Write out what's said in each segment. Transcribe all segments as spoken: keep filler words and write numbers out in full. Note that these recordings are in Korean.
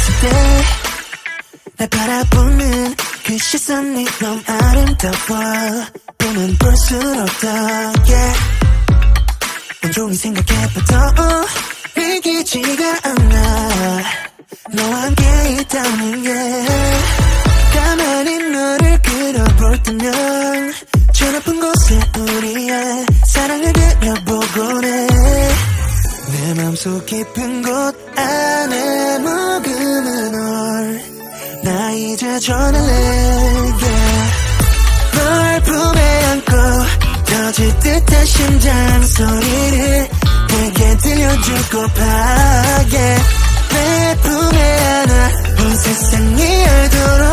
있을 때 날 바라보는 그 시선이 너무 아름다워. 보면 볼수록 더 yeah. 온종일 생각해봐도 믿기지가 않아. 너와 함께 있다는 게. 가만히 너를 그려볼 때면 저 높은 곳에 우리의 사랑을 그려보곤 해. 내 맘속 깊은 곳 안에 머금은 널 나 이제 전할래 yeah. 널 품에 안고 터질 듯한 심장 소리를 내게 들려주고파 yeah. 내 품에 안아 온 세상이 알도록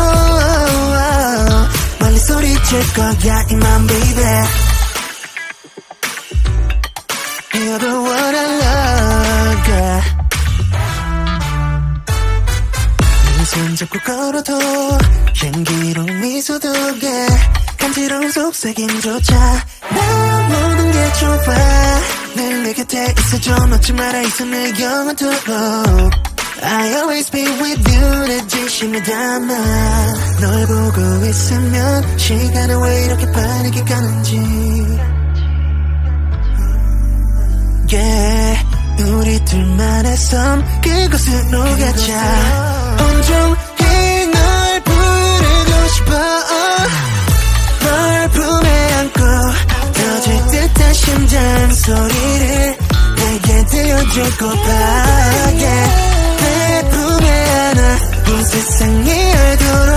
멀리 소리칠 거야 이만 baby. You're the one I love yeah. 손잡고 걸어도 향기로운 미소도 yeah. 간지러운 속삭임조차 나 모든 게 좋아. 늘 내 곁에 있어줘. 놓지 말아 이 손을 영원토록. I always be with you. 내 진심을 담아. 널 보고 있으면 시간은 왜 이렇게 빠르게 가는지 yeah. 우리 둘만의 섬 그곳으로 가자. 온종일 널 부르고 싶어. 널 품에 안고 터질 듯한 심장 소리를 내게 들려주고파 yeah. 내 품에 안아 온 세상이 알도록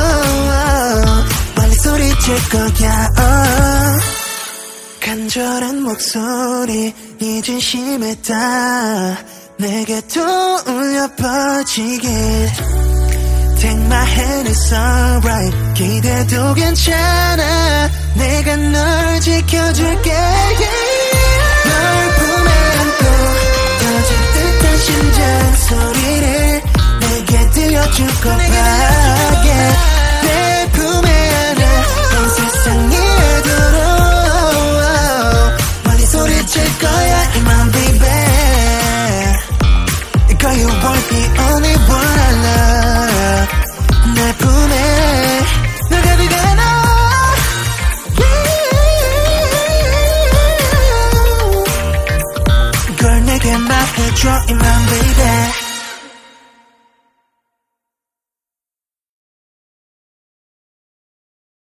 빨리 소리칠 거야 oh. 간절한 목소리 네 진심에 다 내게 또 울려 퍼지길. Take my hand, it's alright. 기대도 괜찮아. 내가 널 지켜줄게 yeah. 널 품에 안고 터질 듯한 심장 소리를 내게 들려주고파 yeah. 내 품에 안아 온 세상이 알도록 멀리 소리칠 거야 이만 baby. Girl, you won't be only one I love. 내 품에 널 가득 안아 yeah. Girl, 내게 말해줘 이만 baby.